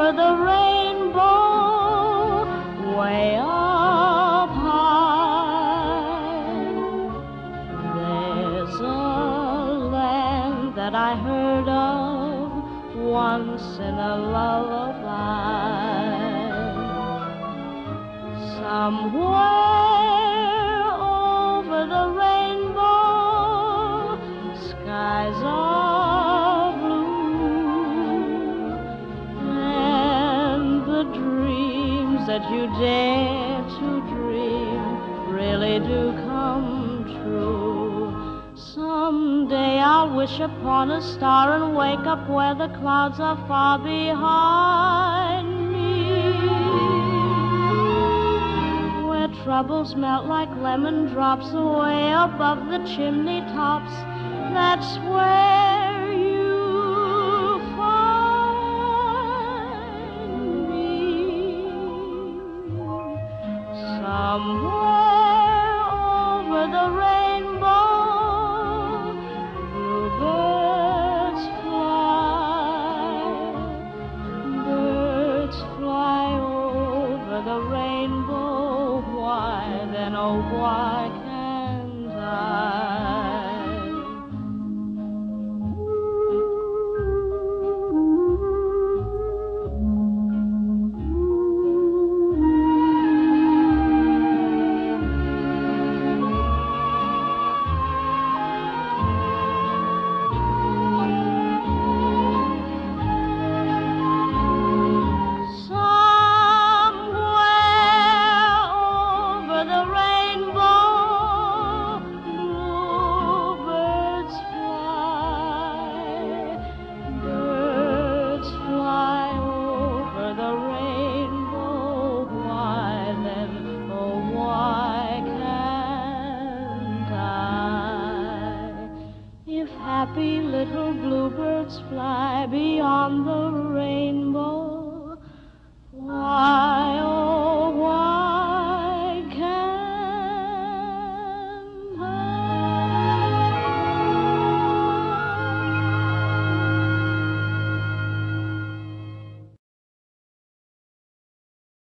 over the rainbow, way up high. There's a land that I heard of once in a lullaby. Somewhere over the rainbow, skies are blue, and the dreams that you dare to dream really do come true. Someday I'll wish upon a star and wake up where the clouds are far behind me, where troubles melt like lemon drops away above the chimney tops. That's where you'll find me. Somewhere over the rainbow, bluebirds fly over the rainbow. Why then, oh why can't I? Happy little bluebirds fly beyond the rainbow. Why, oh,